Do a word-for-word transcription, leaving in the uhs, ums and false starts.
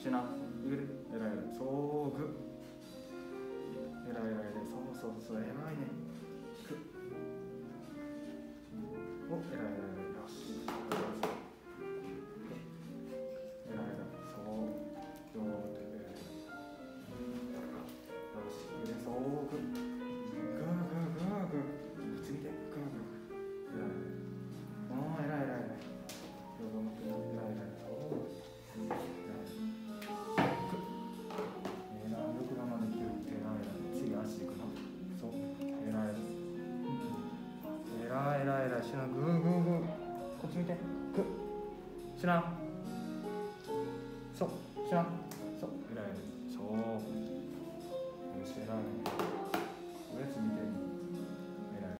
シュナゆるえらいえらいそうグえらいえらいえらいそうそうそうえらいねグおえらいえらいえらいよしえらいえらいそう両手えらいえらいよしゆれそうググーグーグーグーこっち見てグーグーえらいおーえらいえらいえらい両方持ってえらいえらいおーえらいえらいえらいシュナグーグーグーこっち見てグーシュナそうシュナそうえらいえらいそうよしえらい